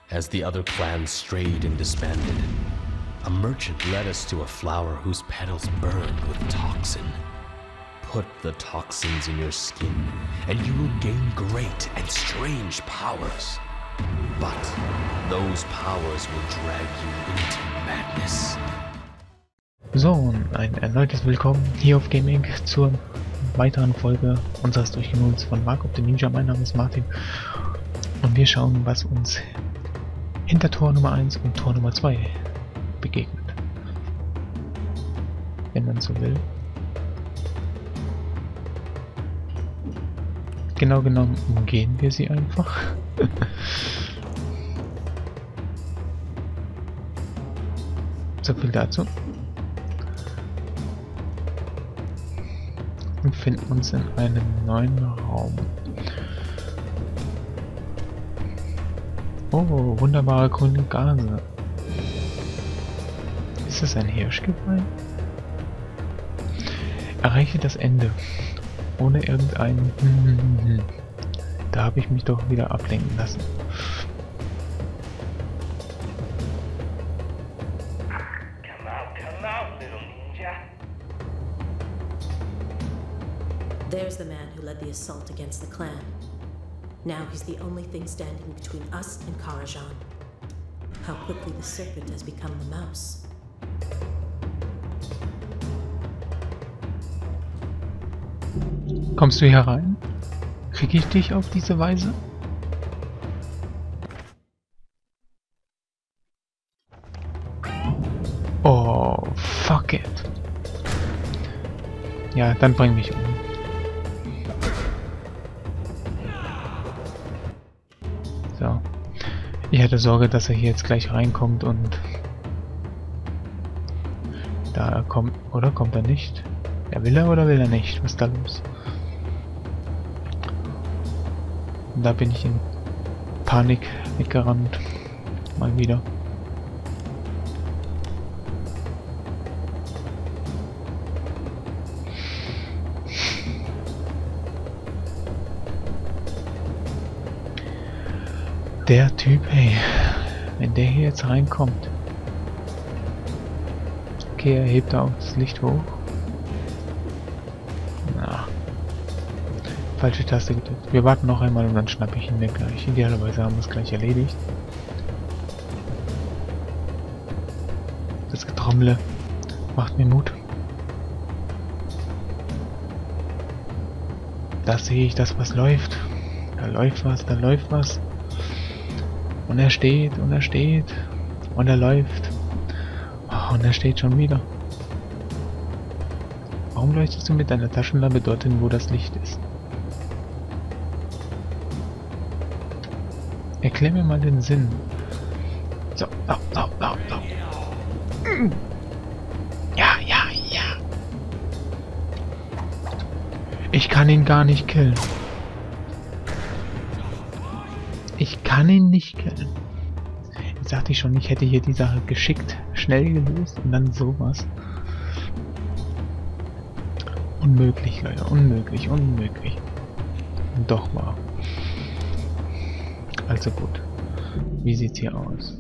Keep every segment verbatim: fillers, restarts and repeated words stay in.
as the other clans strayed and disbanded, a merchant led us to a flower whose petals burned with toxin. Put the toxins in your skin, and you will gain great and strange powers. But those powers will drag you into madness. So, und ein erneutes Willkommen hier auf Gaming zur weiteren Folge unseres Durchgehens von Mark of the Ninja. Mein Name ist Martin und wir schauen, was uns hinter Tor Nummer eins und Tor Nummer zwei begegnet. Wenn man so will. Genau genommen umgehen wir sie einfach. So viel dazu. Und finden uns in einem neuen Raum. Oh, wunderbare grüne Gase. Ist das ein Hirschgeweih? Erreiche das Ende. Ohne irgendein... Da habe ich mich doch wieder ablenken lassen. There's the man who led the assault against the clan. Now he's the only thing standing between us and Karajan. How quickly the serpent has become the mouse. Kommst du herein? Krieg ich dich auf diese Weise? Oh, fuck it. Ja, dann bring mich um. So. Ich hatte Sorge, dass er hier jetzt gleich reinkommt und... Da er kommt... Oder kommt er nicht? Ja, will er oder will er nicht? Was ist da los? Und da bin ich in Panik weggerannt. Mal wieder. Der Typ, ey. Wenn der hier jetzt reinkommt. Okay, er hebt auch das Licht hoch. Na. Falsche Taste gedrückt. Wir warten noch einmal und dann schnappe ich ihn mir gleich. Idealerweise haben wir es gleich erledigt. Das Getrommle macht mir Mut. Da sehe ich das, was läuft. Da läuft was, da läuft was. Und er steht, und er steht, und er läuft. Oh, und er steht schon wieder. Warum leuchtest du mit deiner Taschenlampe dorthin, wo das Licht ist? Erklär mir mal den Sinn. So, so, so, so, so. Ja, ja, ja. Ich kann ihn gar nicht killen. Ich kann ihn nicht killen. Jetzt sagte ich schon, ich hätte hier die Sache geschickt, schnell gelöst und dann sowas. Unmöglich, Leute, unmöglich, unmöglich. Und doch wahr. Also gut. Wie sieht's hier aus?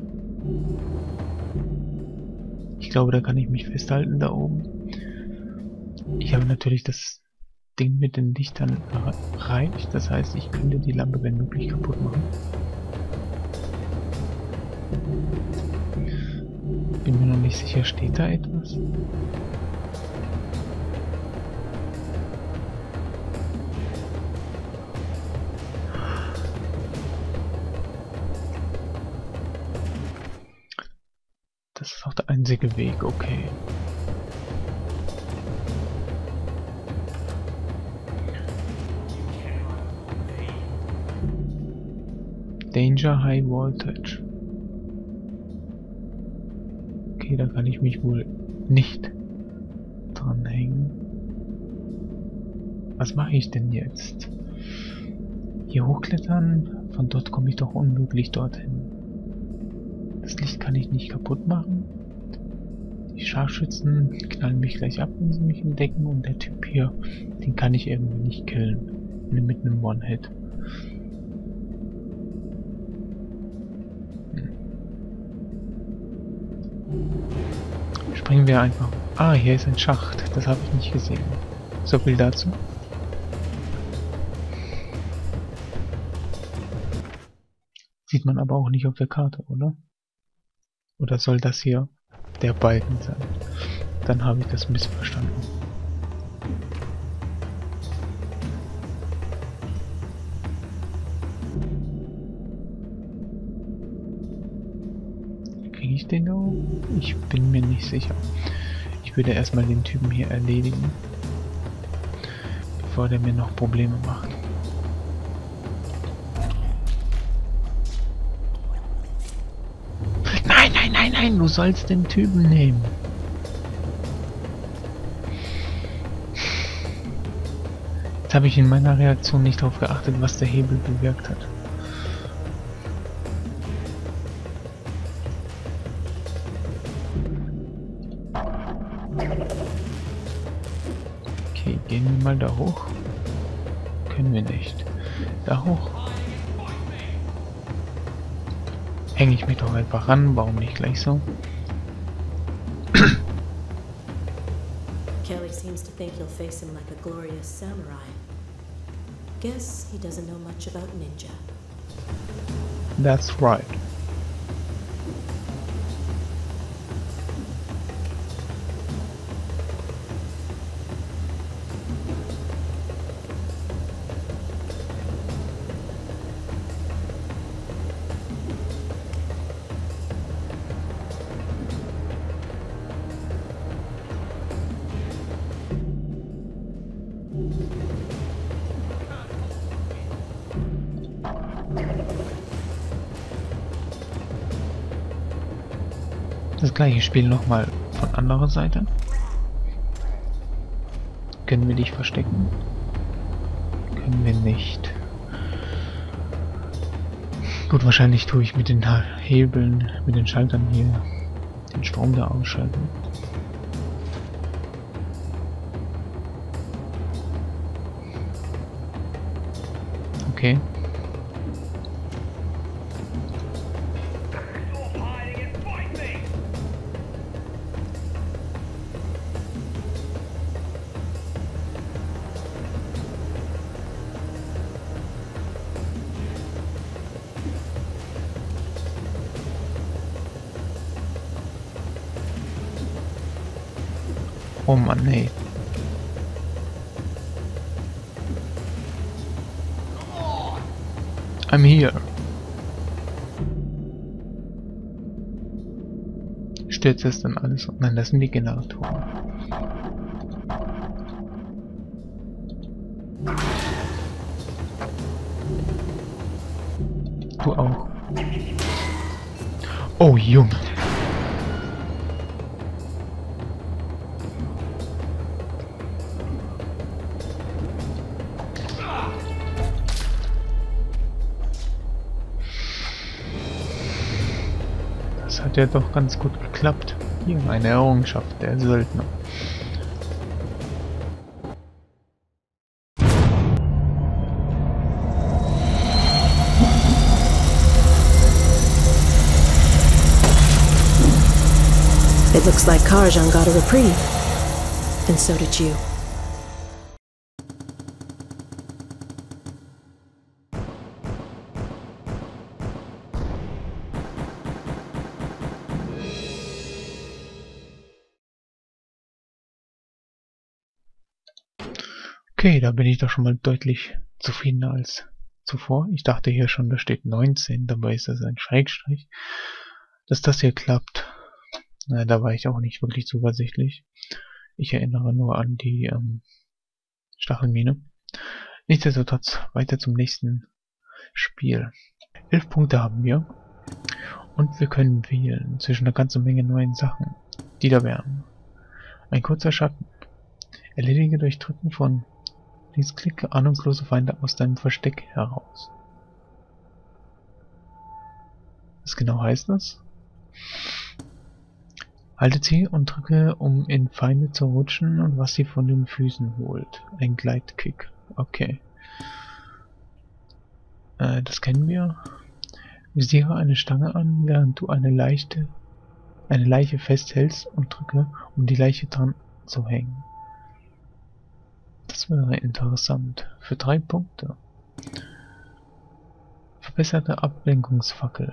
Ich glaube, da kann ich mich festhalten da oben. Ich habe natürlich das Ding mit den Lichtern erreicht. Das heißt, ich könnte die Lampe wenn möglich kaputt machen. Bin mir noch nicht sicher, steht da etwas? Das ist auch der einzige Weg, okay. Danger High Voltage. Okay, da kann ich mich wohl nicht dranhängen. Was mache ich denn jetzt? Hier hochklettern? Von dort komme ich doch unmöglich dorthin. Das Licht kann ich nicht kaputt machen. Die Scharfschützen knallen mich gleich ab, wenn sie mich entdecken. Und der Typ hier, den kann ich irgendwie nicht killen. Mit einem One-Hit. springen wir einfach. Ah, hier ist ein Schacht. Das habe ich nicht gesehen. So viel dazu. Sieht man aber auch nicht auf der Karte, oder? Oder soll das hier der Balken sein? Dann habe ich das missverstanden. Kriege ich den auch? Ich bin mir nicht sicher. Ich würde erstmal den Typen hier erledigen, bevor der mir noch Probleme macht. Nein, nein, nein, nein, du sollst den Typen nehmen. Jetzt habe ich in meiner Reaktion nicht darauf geachtet, was der Hebel bewirkt hat. Okay, gehen wir mal da hoch. Können wir nicht. Da hoch. Hänge ich mich doch einfach ran, warum nicht gleich so? Kelly seems to think you'll face him like a glorious samurai. Guess he doesn't know much about ninja. That's right. Das gleiche Spiel nochmal von anderer Seite. Können wir dich verstecken? Können wir nicht. Gut, wahrscheinlich tue ich mit den Hebeln, mit den Schaltern hier den Strom da ausschalten. Okay. Oh Mann, nee. I'm here. Stürzt es dann alles? Nein, das sind die Generatoren. Du auch. Oh Junge. Das hat ja doch ganz gut geklappt. Hier eine Errungenschaft der Söldner. It looks like Karajan got a reprieve. And so did you. Okay, da bin ich doch schon mal deutlich zufriedener als zuvor. Ich dachte hier schon, da steht neunzehn, dabei ist das ein Schrägstrich. Dass das hier klappt, na, da war ich auch nicht wirklich zuversichtlich. Ich erinnere nur an die ähm, Stachelmine. Nichtsdestotrotz weiter zum nächsten Spiel. Elf Punkte haben wir und wir können wählen zwischen einer ganzen Menge neuen Sachen, die da wären. Ein kurzer Schatten. Erledige durch Drücken von Linksklick ahnungslose Feinde aus deinem Versteck heraus. Was genau heißt das? Halte C und drücke, um in Feinde zu rutschen und was sie von den Füßen holt. Ein Gleitkick. Okay. Äh, das kennen wir. Visiere eine Stange an, während du eine leichte eine Leiche festhältst und drücke, um die Leiche dran zu hängen. Das wäre interessant. Für drei Punkte. Verbesserte Ablenkungsfackel.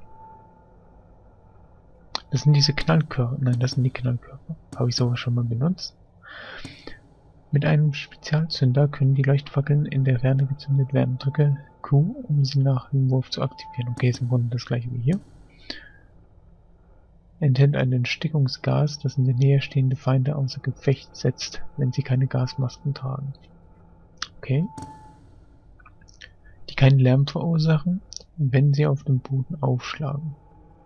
Das sind diese Knallkörper. Nein, das sind die Knallkörper. Habe ich sowas schon mal benutzt? Mit einem Spezialzünder können die Leuchtfackeln in der Ferne gezündet werden. Drücke Q, um sie nach dem Wurf zu aktivieren. Okay, ist im Grunde das gleiche wie hier. Enthält ein Entstickungsgas, das in der Nähe stehende Feinde außer Gefecht setzt, wenn sie keine Gasmasken tragen. Okay. Die keinen Lärm verursachen, wenn sie auf dem Boden aufschlagen.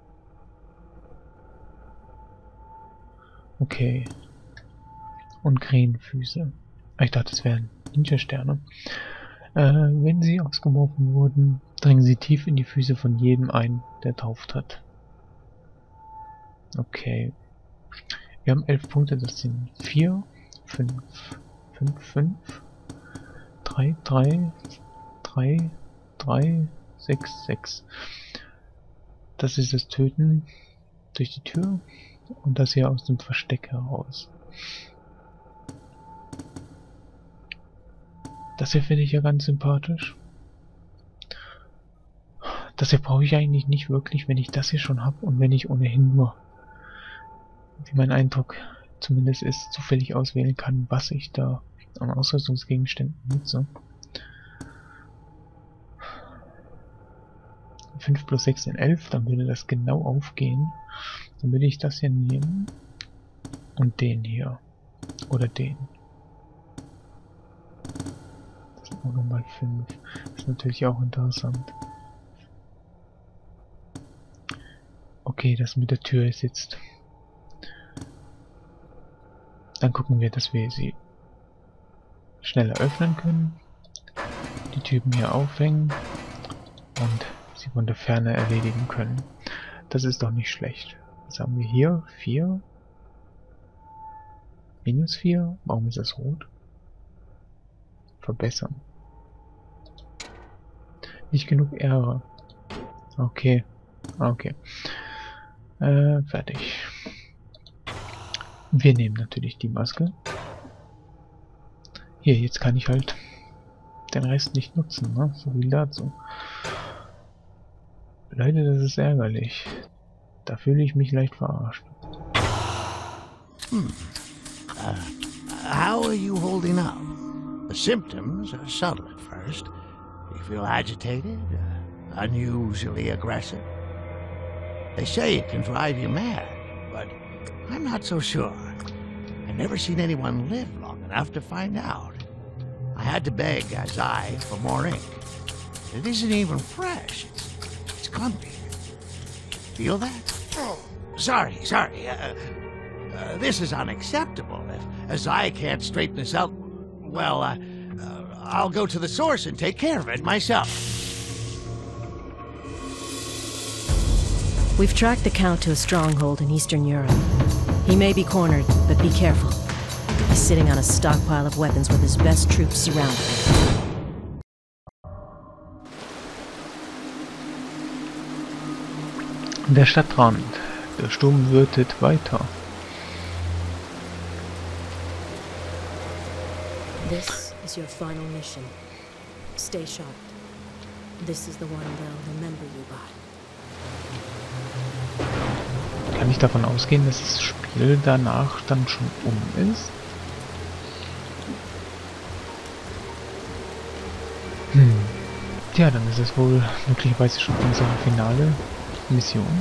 Okay. Und Krähenfüße. Ich dachte, das wären Ninja-Sterne. Äh, wenn sie ausgeworfen wurden, dringen sie tief in die Füße von jedem ein, der tauft hat. Okay. Wir haben elf Punkte, das sind vier, fünf, fünf, fünf, drei, drei, drei, drei, sechs, sechs. Das ist das Töten durch die Tür und das hier aus dem Versteck heraus. Das hier finde ich ja ganz sympathisch. Das hier brauche ich eigentlich nicht wirklich, wenn ich das hier schon habe und wenn ich ohnehin nur, wie mein Eindruck zumindest ist, zufällig auswählen kann, was ich da an Ausrüstungsgegenständen nutze. fünf plus sechs sind elf, dann würde das genau aufgehen. Dann würde ich das hier nehmen und den hier. Oder den. Das sind auch nochmal fünf. Das ist natürlich auch interessant. Okay, das mit der Tür ist jetzt. Dann gucken wir, dass wir sie schneller öffnen können. Die Typen hier aufhängen. Und sie von der Ferne erledigen können. Das ist doch nicht schlecht. Was haben wir hier? vier. Minus vier. Warum ist das rot? Verbessern. Nicht genug Ehre. Okay. Okay. Äh, fertig. Wir nehmen natürlich die Maske. Hier, jetzt kann ich halt den Rest nicht nutzen, ne? So viel dazu. Leute, das ist ärgerlich. Da fühle ich mich leicht verarscht. Hmm. Uh, how are you holding up? The symptoms are subtle at first. You feel agitated, uh, unusually aggressive. They say it can drive you mad, but I'm not so sure. I've never seen anyone live long enough to find out. I had to beg Azai for more ink. It isn't even fresh. It's, it's clumpy. Feel that? Oh, sorry, sorry. Uh, uh, this is unacceptable. If Azai can't straighten this out, well, uh, uh, I'll go to the source and take care of it myself. We've tracked the Count to a stronghold in Eastern Europe. He may be cornered, but be careful. He's sitting on a stockpile of weapons with his best troops surrounded him. Der Stadtrand. Der Sturm wütet weiter. This is your final mission. Stay sharp. This is the one they'll remember you by. Kann ich davon ausgehen, dass das Spiel danach dann schon um ist? Hm. Tja, dann ist es wohl möglicherweise schon unsere finale Mission.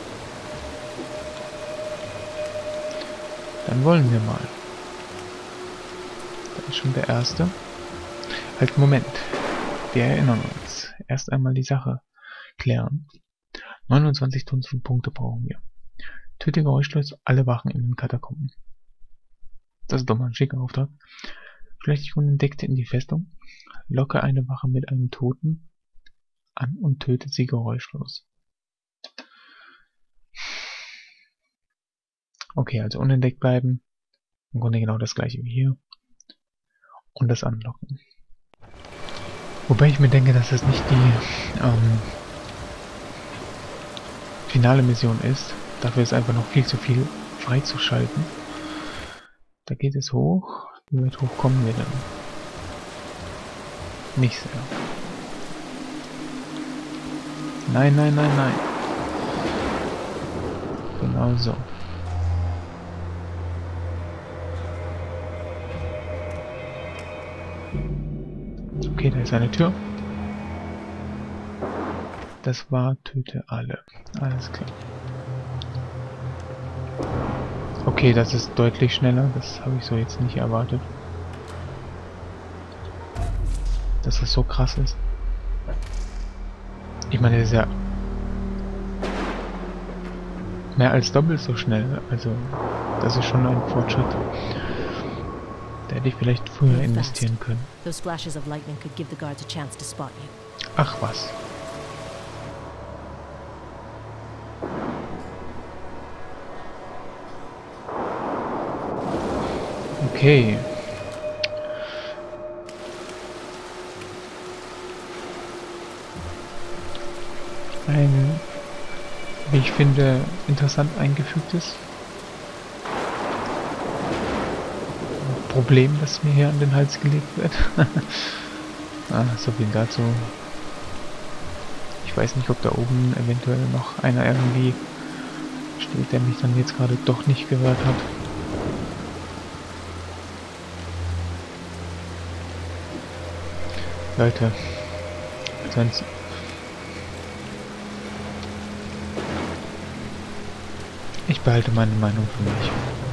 Dann wollen wir mal. Da ist schon der erste. Halt, Moment. Wir erinnern uns. Erst einmal die Sache klären. neunundzwanzig Punkte brauchen wir. Töte geräuschlos alle Wachen in den Katakomben. Das ist doch mal ein schicker Auftrag. Schleicht dich unentdeckt in die Festung. Locke eine Wache mit einem Toten an und töte sie geräuschlos. Okay, also unentdeckt bleiben. Im Grunde genau das gleiche wie hier. Und das anlocken. Wobei ich mir denke, dass das nicht die ähm, finale Mission ist. Dafür ist einfach noch viel zu viel freizuschalten. Da geht es hoch. Wie weit hoch kommen wir dann? Nicht sehr. Nein, nein, nein, nein. Genau so. Okay, da ist eine Tür. Das war töte alle. Alles klar. Okay, das ist deutlich schneller. Das habe ich so jetzt nicht erwartet. Dass das so krass ist. Ich meine, das ist ja mehr als doppelt so schnell. Also, das ist schon ein Fortschritt. Da hätte ich vielleicht früher investieren können. Ach was. Okay. Ein, wie ich finde, interessant eingefügtes Problem, das mir hier an den Hals gelegt wird. Ah, so viel dazu. Ich weiß nicht, ob da oben eventuell noch einer irgendwie steht, der mich dann jetzt gerade doch nicht gehört hat. Leute, sonst ich behalte meine Meinung für mich.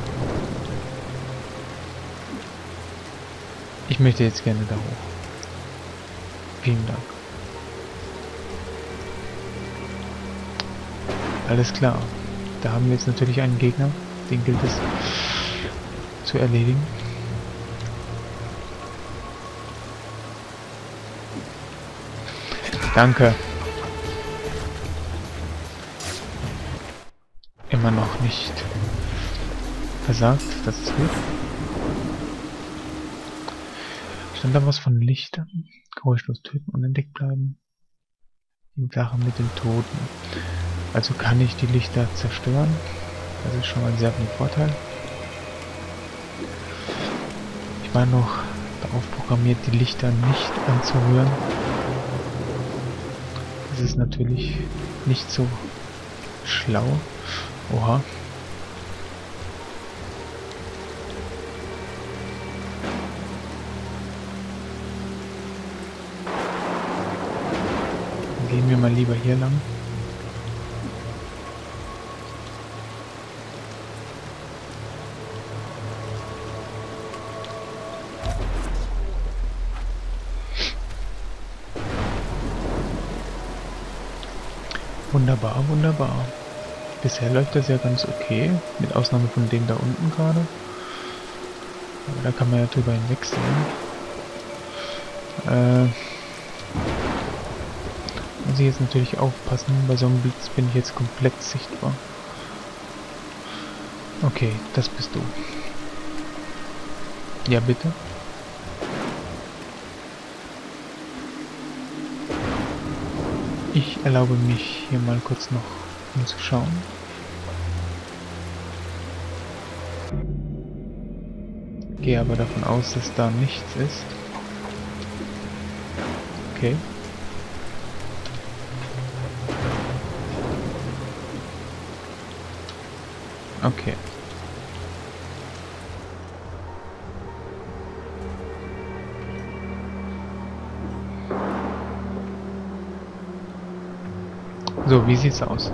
Ich möchte jetzt gerne da hoch. Vielen Dank. Alles klar. Da haben wir jetzt natürlich einen Gegner. Den gilt es zu erledigen. Danke. Immer noch nicht versagt. Das ist gut. Stand da was von Lichtern? Geräuschlos töten und entdeckt bleiben. Die Sache mit den Toten. Also kann ich die Lichter zerstören. Das ist schon mal sehr viel Vorteil. Ich war noch darauf programmiert, die Lichter nicht anzurühren. Das ist natürlich nicht so schlau. Oha. Gehen wir mal lieber hier lang. Wunderbar, wunderbar. Bisher läuft das ja ganz okay, mit Ausnahme von dem da unten gerade. Aber da kann man ja drüber hinwegsehen. Äh, muss ich jetzt natürlich aufpassen, bei so einem Blitz bin ich jetzt komplett sichtbar. Okay, das bist du. Ja, bitte. Ich erlaube mich hier mal kurz noch umzuschauen. Gehe aber davon aus, dass da nichts ist. Okay. Okay. So, wie sieht's aus?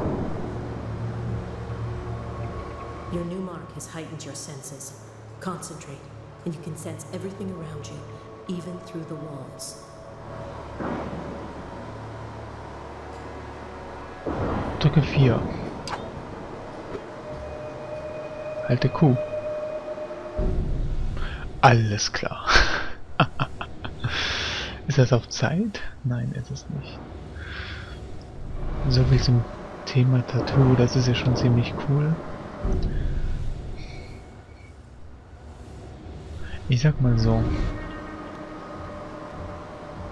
Your new mark has heightened your senses. Concentrate, and you can sense everything around you, even through the walls. Drücke vier. Halte Q. Alles klar. Ist das auf Zeit? Nein, ist es nicht. So viel zum Thema Tattoo, das ist ja schon ziemlich cool. Ich sag mal so.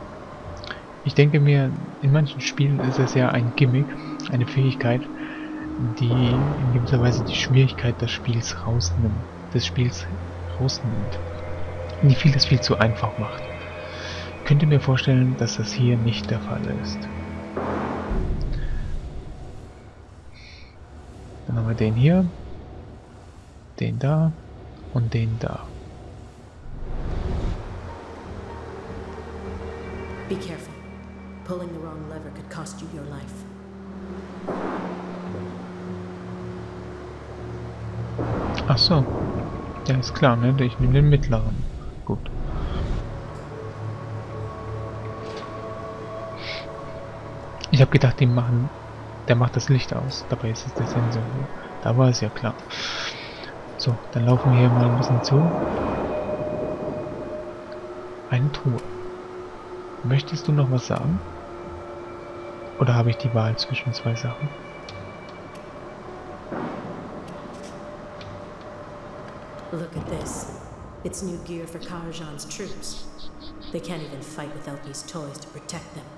Ich denke mir, in manchen Spielen ist es ja ein Gimmick, eine Fähigkeit, die in gewisser Weise die Schwierigkeit des Spiels rausnimmt, des Spiels rausnimmt. Die vieles viel zu einfach macht. Ich könnte mir vorstellen, dass das hier nicht der Fall ist. Dann haben wir den hier, den da und den da. Be careful. Pulling the wrong lever could cost you your life. Ach so. Ja, ist klar, ne? Ich nehme den mittleren. Gut. Ich habe gedacht, die machen, der macht das Licht aus. Dabei ist es der Sensor. Da war es ja klar. So, dann laufen wir hier mal ein bisschen zu. Eine Truhe. Möchtest du noch was sagen? Oder habe ich die Wahl zwischen zwei Sachen? Look at this. It's new gear for Karajan's troops. They can't even fight without these toys to protect them.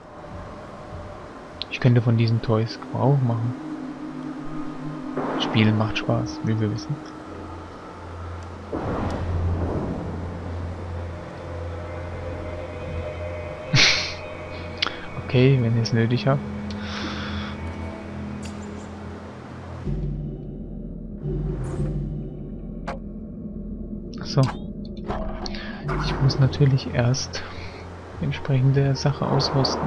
Ich könnte von diesen Toys Gebrauch machen. Spielen macht Spaß, wie wir wissen. Okay, wenn ihr es nötig habt. So. Ich muss natürlich erst die entsprechende Sache ausrüsten.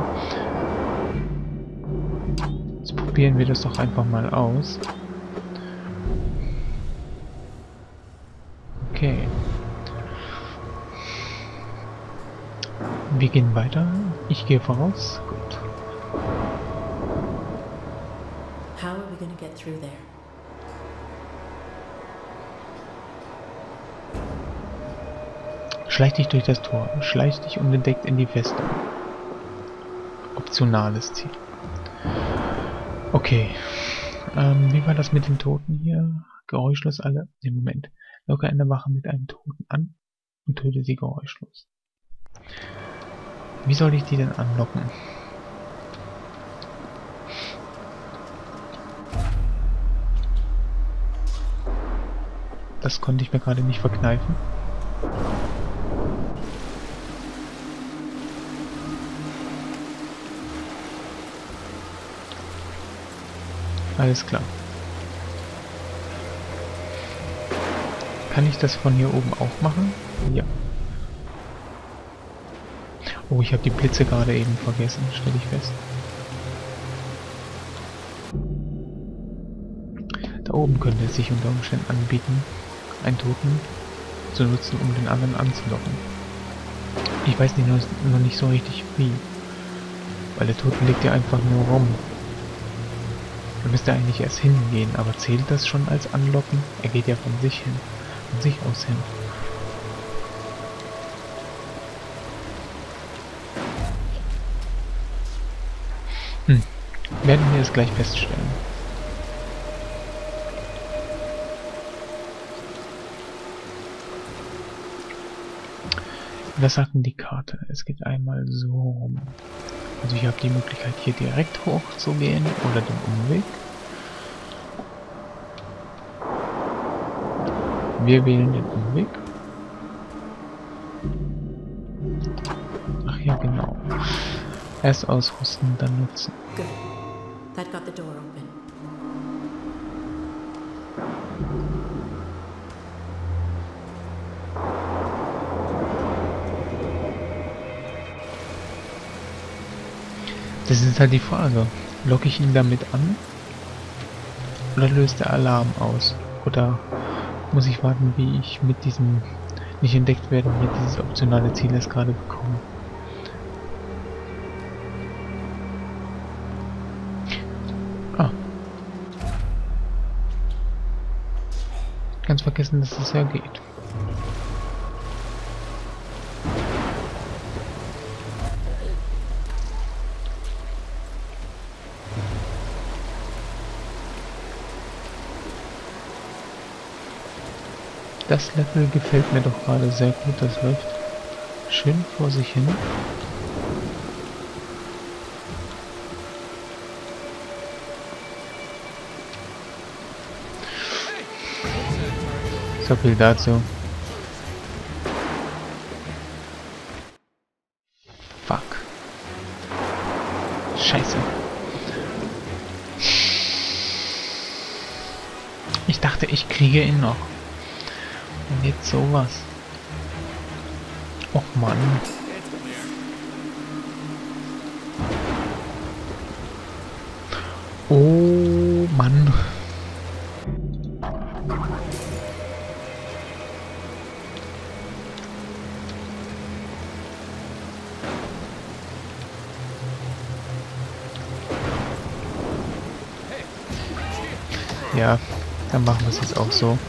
Jetzt probieren wir das doch einfach mal aus. Okay. Wir gehen weiter. Ich gehe voraus. Gut. How are we gonna get through there? Schleich dich durch das Tor. Schleich dich unentdeckt in die Festung. Optionales Ziel. Okay. Ähm, wie war das mit den Toten hier? Geräuschlos alle. Im Moment. Locke eine Wache mit einem Toten an und töte sie geräuschlos. Wie soll ich die denn anlocken? Das konnte ich mir gerade nicht verkneifen. Alles klar. Kann ich das von hier oben auch machen? Ja. Oh, ich habe die Blitze gerade eben vergessen, stelle ich fest. Da oben könnte es sich unter Umständen anbieten, einen Toten zu nutzen, um den anderen anzulocken. Ich weiß nicht, noch nicht so richtig wie. Weil der Toten liegt ja einfach nur rum. Da müsste eigentlich erst hingehen, aber zählt das schon als Anlocken? Er geht ja von sich hin, von sich aus hin. Hm, werden wir es gleich feststellen. Was sagt denn die Karte? Es geht einmal so rum. Also ich habe die Möglichkeit hier direkt hoch zu gehen oder den Umweg. Wir wählen den Umweg. Ach ja, genau. Erst ausrüsten, dann nutzen. Good. That got the door open. Das ist halt die Frage. Locke ich ihn damit an? Oder löst der Alarm aus? Oder muss ich warten, wie ich mit diesem nicht entdeckt werden, hier dieses optionale Ziel erst gerade bekomme? Ah. Ganz vergessen, dass das ja geht. Das Level gefällt mir doch gerade sehr gut, das läuft schön vor sich hin. So viel dazu. Fuck. Scheiße. Ich dachte, ich kriege ihn noch. Und jetzt sowas. Och Mann. Oh Mann. Ja, dann machen wir es jetzt auch so.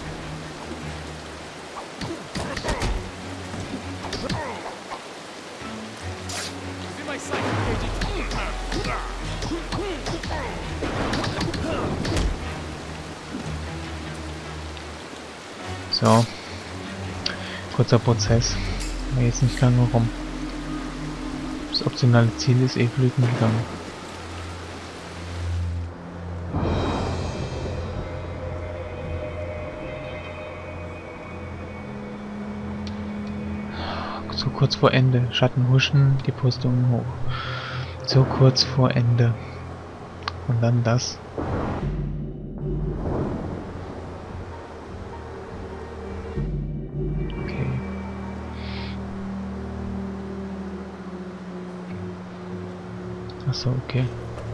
So. Kurzer Prozess. War jetzt nicht lange rum. Das optionale Ziel ist eh flöten gegangen. So kurz vor Ende. Schatten huschen, die Brüstungen hoch. So kurz vor Ende. Und dann das. Okay. Achso, okay.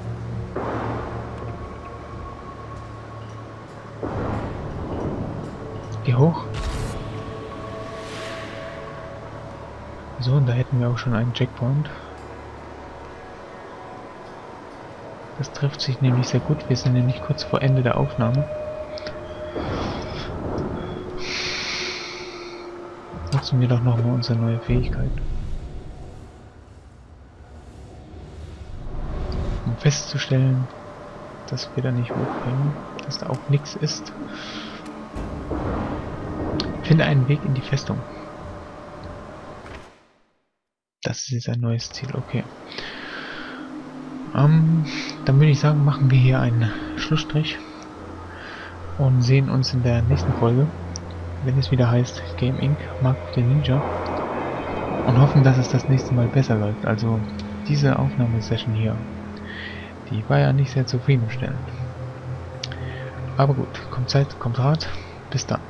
Geh hoch. So, und da hätten wir auch schon einen Checkpoint. Das trifft sich nämlich sehr gut. Wir sind nämlich kurz vor Ende der Aufnahme. Nutzen wir doch nochmal unsere neue Fähigkeit. Um festzustellen, dass wir da nicht hochkommen, dass da auch nichts ist. Finde einen Weg in die Festung. Das ist jetzt ein neues Ziel, okay. Ähm, dann würde ich sagen, machen wir hier einen Schlussstrich und sehen uns in der nächsten Folge, wenn es wieder heißt Game Incorporated. Mark of the Ninja, und hoffen, dass es das nächste Mal besser läuft. Also diese Aufnahmesession hier, die war ja nicht sehr zufriedenstellend. Aber gut, kommt Zeit, kommt Rat. Bis dann.